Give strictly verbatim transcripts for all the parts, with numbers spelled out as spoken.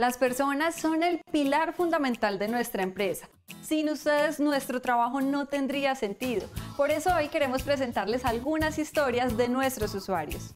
Las personas son el pilar fundamental de nuestra empresa. Sin ustedes, nuestro trabajo no tendría sentido. Por eso hoy queremos presentarles algunas historias de nuestros usuarios.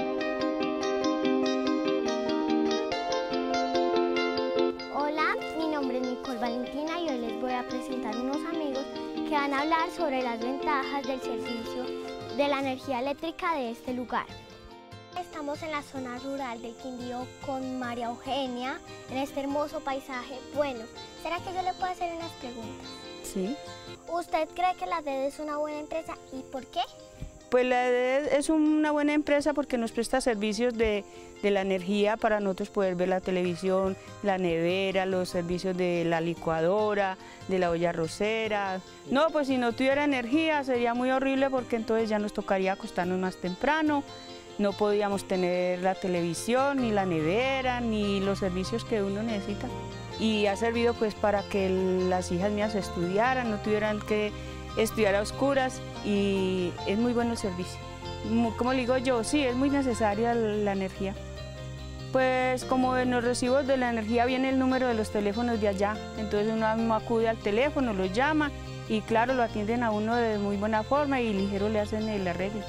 Hola, mi nombre es Nicole Valentina y hoy les voy a presentar unos amigos que van a hablar sobre las ventajas del servicio de la energía eléctrica de este lugar. Estamos en la zona rural del Quindío con María Eugenia, en este hermoso paisaje. Bueno, ¿será que yo le puedo hacer unas preguntas? Sí. ¿Usted cree que la D E D es una buena empresa y por qué? Pues la D E D es una buena empresa porque nos presta servicios de, de la energía para nosotros poder ver la televisión, la nevera, los servicios de la licuadora, de la olla arrocera. No, pues si no tuviera energía sería muy horrible porque entonces ya nos tocaría acostarnos más temprano. No podíamos tener la televisión, ni la nevera, ni los servicios que uno necesita. Y ha servido pues para que las hijas mías estudiaran, no tuvieran que estudiar a oscuras y es muy bueno el servicio. Como le digo yo, sí, es muy necesaria la energía. Pues como en los recibos de la energía viene el número de los teléfonos de allá, entonces uno mismo acude al teléfono, lo llama y claro, lo atienden a uno de muy buena forma y ligero le hacen el arreglo.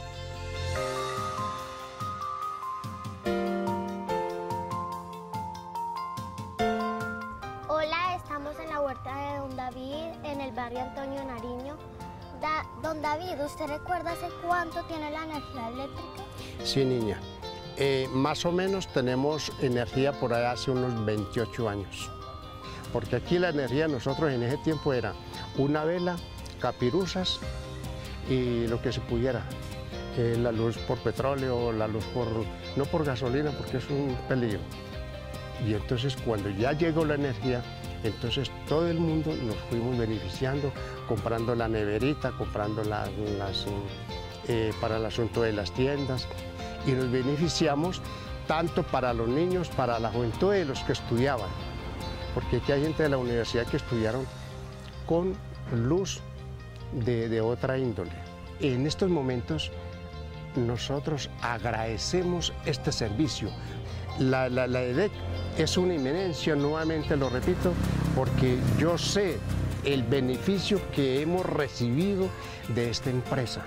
Hola, estamos en la huerta de Don David, en el barrio Antonio Nariño. Da, don David, ¿usted recuerda hace cuánto tiene la energía eléctrica? Sí, niña. Eh, más o menos tenemos energía por ahí hace unos veintiocho años. Porque aquí la energía nosotros en ese tiempo era una vela, capiruzas y lo que se pudiera. Eh, la luz por petróleo, la luz por... no por gasolina porque es un peligro. Y entonces cuando ya llegó la energía, entonces todo el mundo nos fuimos beneficiando, comprando la neverita, comprando la, las, eh, para el asunto de las tiendas, y nos beneficiamos tanto para los niños, para la juventud de los que estudiaban, porque aquí hay gente de la universidad que estudiaron con luz de, de otra índole. En estos momentos nosotros agradecemos este servicio. La, la, la E D E C es una inminencia, nuevamente lo repito, porque yo sé el beneficio que hemos recibido de esta empresa.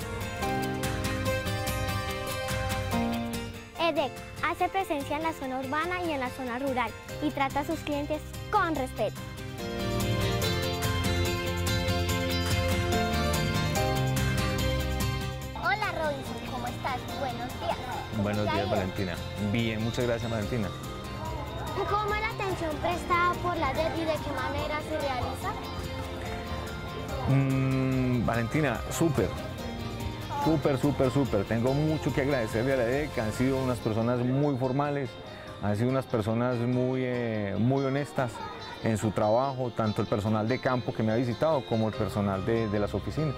E D E C hace presencia en la zona urbana y en la zona rural y trata a sus clientes con respeto. Hola Robinson, ¿cómo estás? Buenos días. Buenos días, Valentina. Bien, muchas gracias, Valentina. ¿Cómo es la atención prestada por la D E D y de qué manera se realiza? Mm, Valentina, súper. Súper, súper, súper. Tengo mucho que agradecerle a la E D E C. Han sido unas personas muy formales, han sido unas personas muy, eh, muy honestas en su trabajo, tanto el personal de campo que me ha visitado como el personal de, de las oficinas.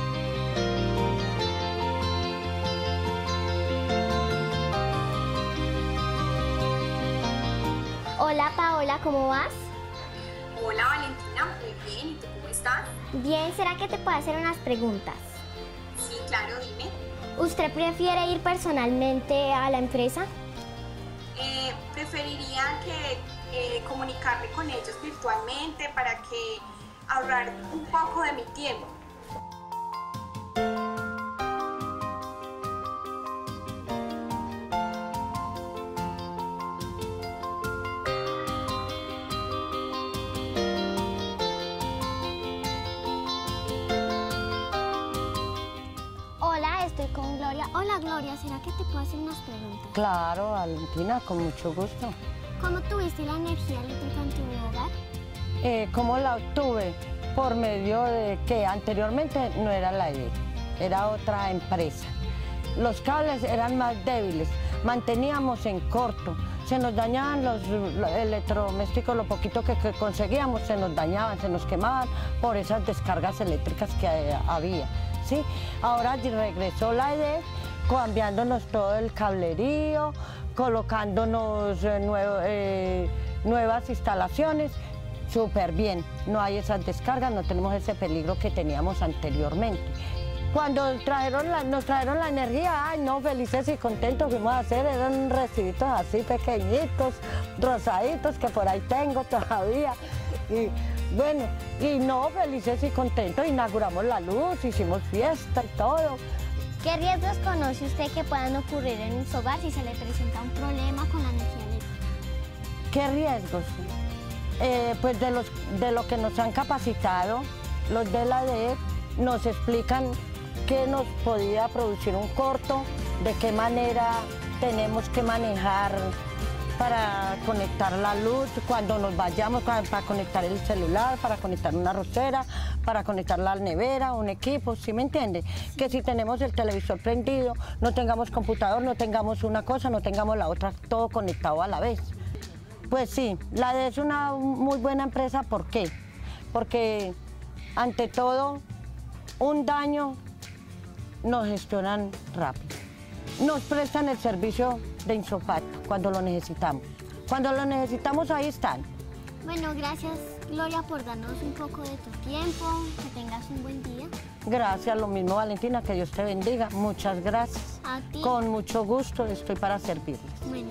Hola Paola, ¿cómo vas? Hola Valentina, muy bien, ¿y tú cómo estás? Bien, ¿será que te puedo hacer unas preguntas? Sí, claro, dime. ¿Usted prefiere ir personalmente a la empresa? Eh, preferiría que eh, comunicarme con ellos virtualmente para que ahorrar un poco de mi tiempo. Hola, estoy con Gloria. Hola Gloria, ¿será que te puedo hacer unas preguntas? Claro, Valentina, con mucho gusto. ¿Cómo tuviste la energía eléctrica en tu hogar? Eh, ¿Cómo la obtuve? Por medio de que anteriormente no era la E D E C, era otra empresa. Los cables eran más débiles, manteníamos en corto, se nos dañaban los, los electrodomésticos, lo poquito que, que conseguíamos se nos dañaban, se nos quemaban por esas descargas eléctricas que eh, había. ¿sí? Ahora regresó la E D E C cambiándonos todo el cablerío, colocándonos eh, nuevo, eh, nuevas instalaciones, súper bien. No hay esas descargas, no tenemos ese peligro que teníamos anteriormente. Cuando trajeron la, nos trajeron la energía, ay no, felices y contentos fuimos a hacer, eran recibitos así pequeñitos, rosaditos, que por ahí tengo todavía. Y bueno, y no, felices y contentos, inauguramos la luz, hicimos fiesta y todo. ¿Qué riesgos conoce usted que puedan ocurrir en su hogar si se le presenta un problema con la energía eléctrica? ¿Qué riesgos? Eh, pues de, los, de lo que nos han capacitado, los de la D E C nos explican qué nos podía producir un corto, de qué manera tenemos que manejar para conectar la luz, cuando nos vayamos para, para conectar el celular, para conectar una arrocera, para conectar la nevera, un equipo, ¿sí me entiende? Que si tenemos el televisor prendido, no tengamos computador, no tengamos una cosa, no tengamos la otra, todo conectado a la vez. Pues sí, la D E C es una muy buena empresa, ¿por qué? Porque ante todo, un daño nos gestionan rápido. Nos prestan el servicio de insofacto cuando lo necesitamos. Cuando lo necesitamos, ahí están. Bueno, gracias Gloria por darnos un poco de tu tiempo, que tengas un buen día. Gracias, lo mismo Valentina, que Dios te bendiga. Muchas gracias. A ti. Con mucho gusto estoy para servirles. Bueno.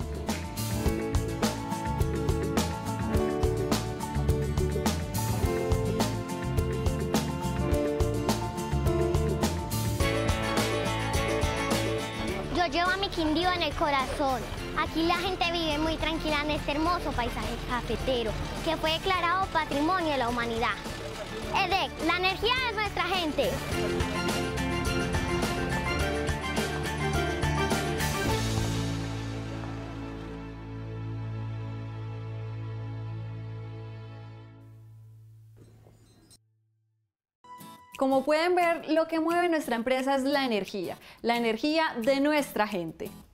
Yo llevo a mi Quindío en el corazón. Aquí la gente vive muy tranquila en este hermoso paisaje cafetero, que fue declarado Patrimonio de la Humanidad. E D E C, la energía es nuestra gente. Como pueden ver, lo que mueve nuestra empresa es la energía, la energía de nuestra gente.